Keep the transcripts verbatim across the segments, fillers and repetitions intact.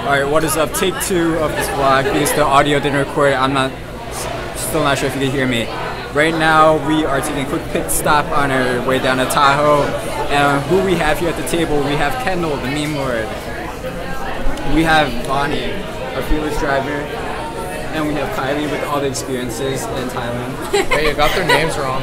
Alright, what is up? Take two of this vlog because the audio didn't record. I'm not, still not sure if you can hear me. Right now, we are taking a quick pit stop on our way down to Tahoe. And who we have here at the table, we have Kendall, the meme lord. We have Bonnie, our fearless driver. And we have Kylie with all the experiences in Thailand. Hey, you got their names wrong.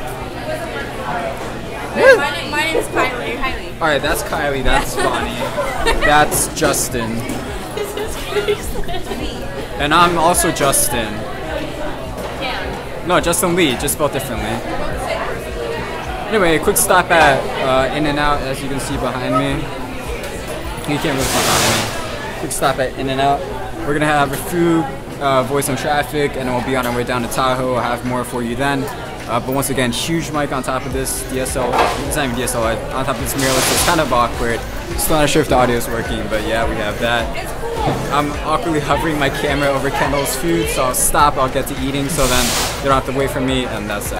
my, name, my name is Kylie. Kylie. Alright, that's Kylie, that's Bonnie. That's Justin. This is crazy. And I'm also Justin. Yeah. No, Justin Lee, just spelled differently. Anyway, a quick stop at uh, In-N-Out, as you can see behind me. You can't really see behind me. Quick stop at In-N-Out. We're gonna have a food, uh, voice on traffic, and then we'll be on our way down to Tahoe. I'll have more for you then. Uh, but once again, huge mic on top of this D S L, it's not even D S L R, on top of this mirrorless, so it's kind of awkward. Still not sure if the audio is working, but yeah, we have that. I'm awkwardly hovering my camera over Kendall's food, so I'll stop, I'll get to eating, so then they don't have to wait for me, and that's it.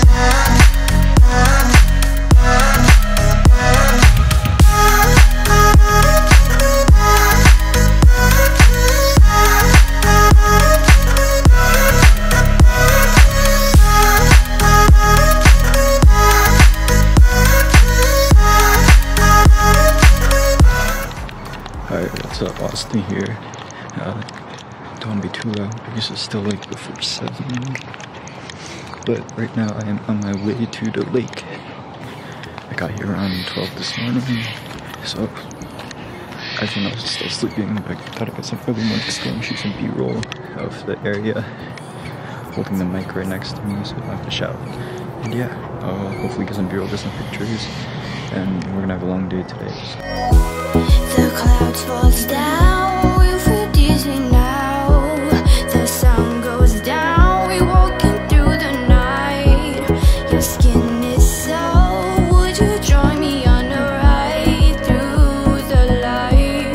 Austin here. Uh, don't want to be too loud because it's still like before seven. But right now I am on my way to the lake. I got here around twelve this morning, so I think I was still sleeping, but I thought I got some early morning to go and shoot some B-roll of the area. Holding the mic right next to me so I don't have to shout. And yeah, uh, hopefully get some B-roll, get some pictures, and we're gonna have a long day today. The clouds falls down, we feel dizzy now. The sun goes down, we walking through the night. Your skin is so, would you join me on the ride through the light?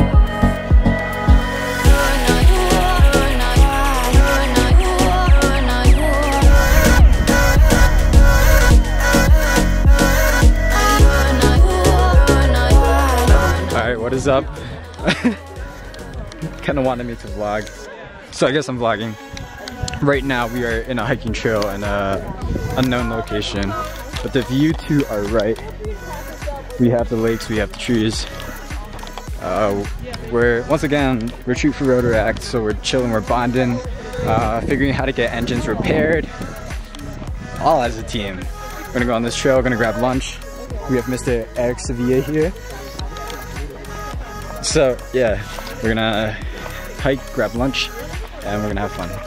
Alright, what is up? Kinda wanted me to vlog, so I guess I'm vlogging. Right now we are in a hiking trail in a unknown location, but the view to our right, we have the lakes, we have the trees. Uh, we're, once again, we're shoot for Rotaract, so we're chilling, we're bonding, uh, figuring out how to get engines repaired, all as a team. We're gonna go on this trail, we're gonna grab lunch. We have Mister Eric Sevilla here. So yeah, we're gonna hike, grab lunch, and we're gonna have fun.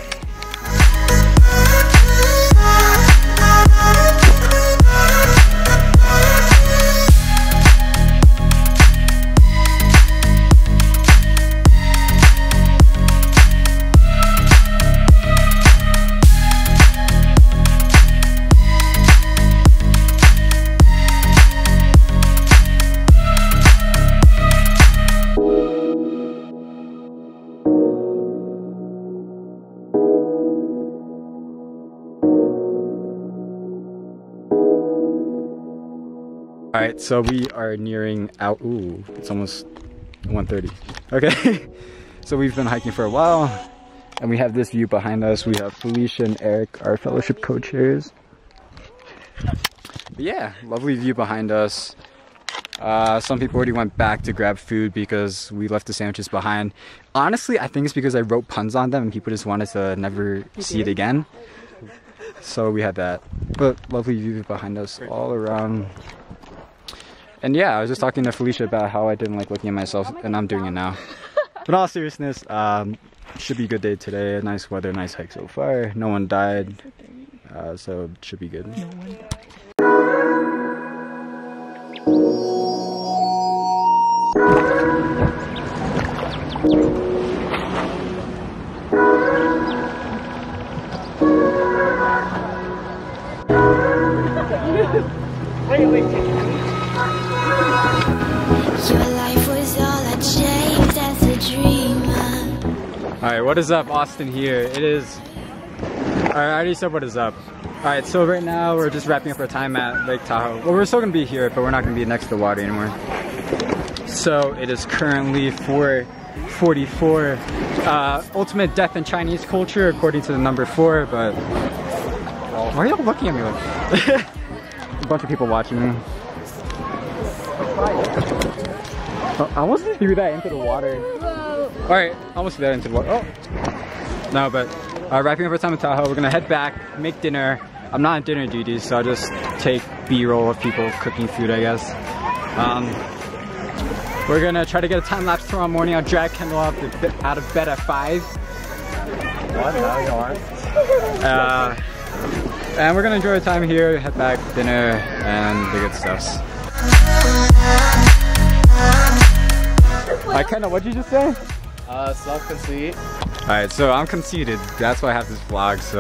Alright, so we are nearing out. Ooh, it's almost one thirty. Okay, so we've been hiking for a while, and we have this view behind us. We have Felicia and Eric, our fellowship co-chairs. But yeah, lovely view behind us. Uh, some people already went back to grab food because we left the sandwiches behind. Honestly, I think it's because I wrote puns on them and people just wanted to never see it again. So we had that. But lovely view behind us all around. And yeah, I was just talking to Felicia about how I didn't like looking at myself, and I'm doing it now. But in all seriousness, um, should be a good day today. Nice weather, nice hike so far. No one died, uh, so it should be good. No one died. Wait, wait. Your life was all I chased as a dreamer. Alright, what is up? Austin here. It is... Alright, I already said what is up. Alright, so right now we're just wrapping up our time at Lake Tahoe. Well, we're still going to be here, but we're not going to be next to the water anymore. So it is currently four forty-four. Uh, ultimate death in Chinese culture according to the number four, but why are y'all looking at me like a bunch of people watching me? Oh, I almost threw that into the water. Alright, I almost threw that into the water. Oh. No, but uh, wrapping up our time in Tahoe, we're gonna head back, make dinner. I'm not on dinner duty, so I'll just take B-roll of people cooking food, I guess. Um, we're gonna try to get a time lapse tomorrow morning. I'll drag Kendall out of, out of bed at five. What? No, you aren't. Uh, and we're gonna enjoy our time here, head back, dinner, and the good stuffs. Alright, Kendall, what'd you just say? Uh, self-conceit. Alright, so I'm conceited. That's why I have this vlog, so.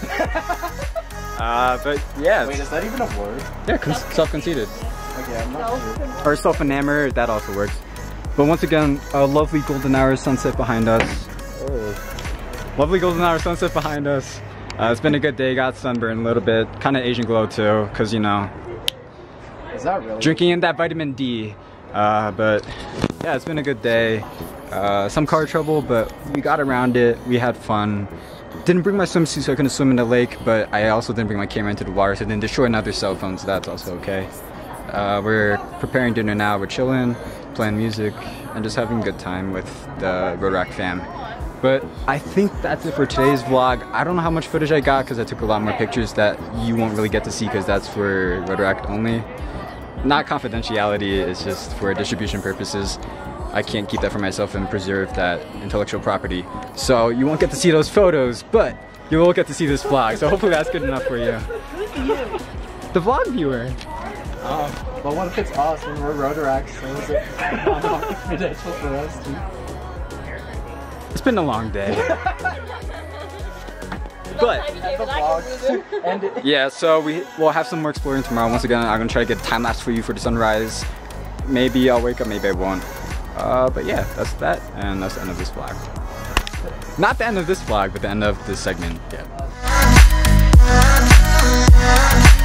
uh, but yeah. Wait, is that even a word? Yeah, con self-conceited. Okay, I'm not sure. Or self-enamored, that also works. But once again, a lovely golden hour sunset behind us. Oh. Lovely golden hour sunset behind us. Uh, it's been a good day, got sunburned a little bit. Kind of Asian glow too, because you know. Is that really? Drinking in that vitamin D. Uh, but yeah, it's been a good day. Uh, some car trouble, but we got around it. We had fun. Didn't bring my swimsuit so I couldn't swim in the lake, but I also didn't bring my camera into the water, so I didn't destroy another cell phone, so that's also okay. Uh, we're preparing dinner now. We're chilling, playing music, and just having a good time with the Rotaract fam. But I think that's it for today's vlog. I don't know how much footage I got because I took a lot more pictures that you won't really get to see because that's for Rotaract only. Not confidentiality, it's just for distribution purposes. I can't keep that for myself and preserve that intellectual property. So you won't get to see those photos, but you will get to see this vlog. So hopefully that's good enough for you. Who's you? The vlog viewer. Um, but what if it's us when we're Rotaract, so is it confidential for us too? It's been a long day. But And yeah, so we will have some more exploring tomorrow. Once again, I'm gonna try to get a time lapse for you for the sunrise. Maybe I'll wake up, maybe I won't. Uh, but yeah, that's that, and that's the end of this vlog. Not the end of this vlog, but the end of this segment. Yeah.